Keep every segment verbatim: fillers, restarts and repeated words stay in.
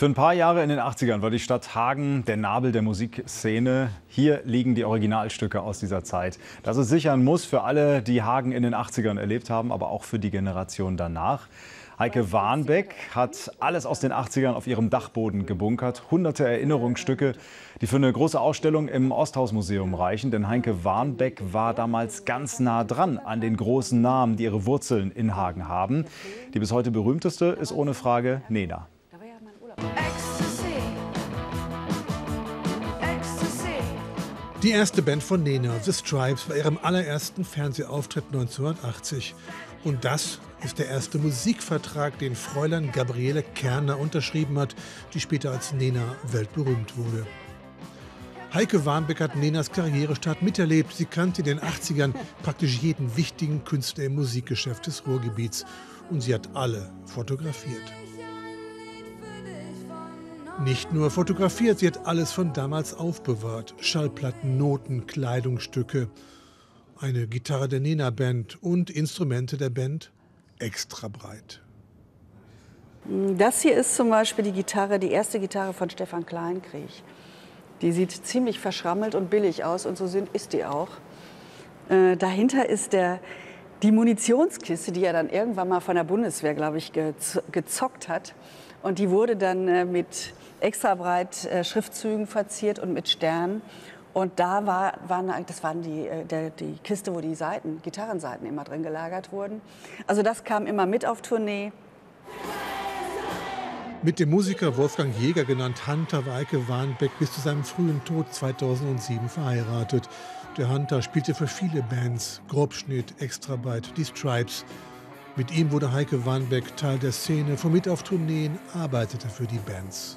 Für ein paar Jahre in den achtzigern war die Stadt Hagen der Nabel der Musikszene. Hier liegen die Originalstücke aus dieser Zeit. Das ist sicher ein Muss für alle, die Hagen in den achtzigern erlebt haben, aber auch für die Generation danach. Heike Warnbeck hat alles aus den achtzigern auf ihrem Dachboden gebunkert. Hunderte Erinnerungsstücke, die für eine große Ausstellung im Osthausmuseum reichen. Denn Heike Warnbeck war damals ganz nah dran an den großen Namen, die ihre Wurzeln in Hagen haben. Die bis heute berühmteste ist ohne Frage Nena. Die erste Band von Nena, The Stripes, bei ihrem allerersten Fernsehauftritt neunzehnhundertachtzig. Und das ist der erste Musikvertrag, den Fräulein Gabriele Kerner unterschrieben hat, die später als Nena weltberühmt wurde. Heike Warnbeck hat Nenas Karrierestart miterlebt. Sie kannte in den achtzigern praktisch jeden wichtigen Künstler im Musikgeschäft des Ruhrgebiets. Und sie hat alle fotografiert. Nicht nur fotografiert, sie hat alles von damals aufbewahrt. Schallplatten, Noten, Kleidungsstücke, eine Gitarre der Nena-Band und Instrumente der Band extra breit. Das hier ist zum Beispiel die Gitarre, die erste Gitarre von Stefan Kleinkrieg. Die sieht ziemlich verschrammelt und billig aus und so sind, ist die auch. Äh, dahinter ist der, die Munitionskiste, die er dann irgendwann mal von der Bundeswehr, glaube ich, gezockt hat. Und die wurde dann äh, mit extra breit äh, Schriftzügen verziert und mit Sternen. Und da war, waren, das waren die, äh, der, die Kiste, wo die Saiten, Gitarrensaiten immer drin gelagert wurden. Also das kam immer mit auf Tournee. Mit dem Musiker Wolfgang Jäger, genannt Hunter, war Heike Warnbeck bis zu seinem frühen Tod zweitausendsieben verheiratet. Der Hunter spielte für viele Bands, Grobschnitt, Extrabreit, die Stripes. Mit ihm wurde Heike Warnbeck Teil der Szene, fuhr mit auf Tourneen, arbeitete für die Bands.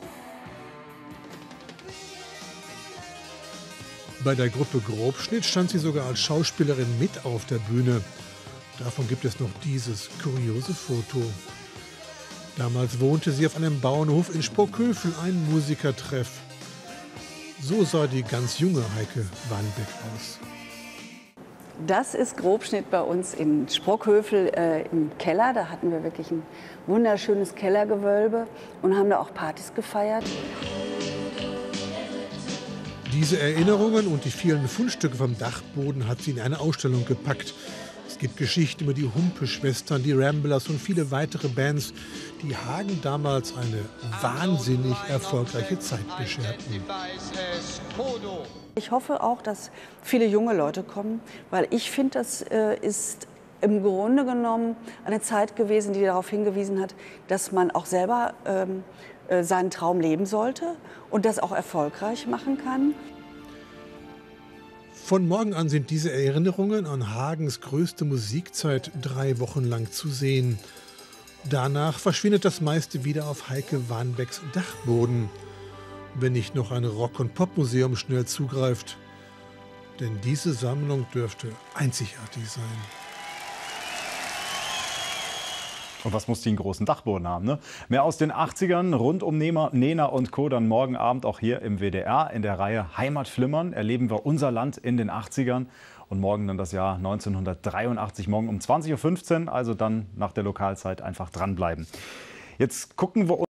Bei der Gruppe Grobschnitt stand sie sogar als Schauspielerin mit auf der Bühne. Davon gibt es noch dieses kuriose Foto. Damals wohnte sie auf einem Bauernhof in Sprockhövel, ein Musikertreff. So sah die ganz junge Heike Warnbeck aus. Das ist Grobschnitt bei uns in Sprockhövel äh, im Keller. Da hatten wir wirklich ein wunderschönes Kellergewölbe und haben da auch Partys gefeiert. Diese Erinnerungen und die vielen Fundstücke vom Dachboden hat sie in eine Ausstellung gepackt. Es gibt Geschichten über die Humpe-Schwestern, die Ramblers und viele weitere Bands, die Hagen damals eine wahnsinnig erfolgreiche Zeit bescherten. Ich hoffe auch, dass viele junge Leute kommen, weil ich finde, das äh, ist im Grunde genommen eine Zeit gewesen, die darauf hingewiesen hat, dass man auch selber ähm, äh, seinen Traum leben sollte und das auch erfolgreich machen kann. Von morgen an sind diese Erinnerungen an Hagens größte Musikzeit drei Wochen lang zu sehen. Danach verschwindet das meiste wieder auf Heike Warnbecks Dachboden, wenn nicht noch ein Rock- und Popmuseum schnell zugreift. Denn diese Sammlung dürfte einzigartig sein. Und was muss die einen großen Dachboden haben, ne? Mehr aus den achtzigern rund um Nena und Co. dann morgen Abend auch hier im W D R. In der Reihe Heimatflimmern erleben wir unser Land in den achtzigern. Und morgen dann das Jahr neunzehnhundertdreiundachtzig, morgen um zwanzig Uhr fünfzehn. Also dann nach der Lokalzeit einfach dranbleiben. Jetzt gucken wir uns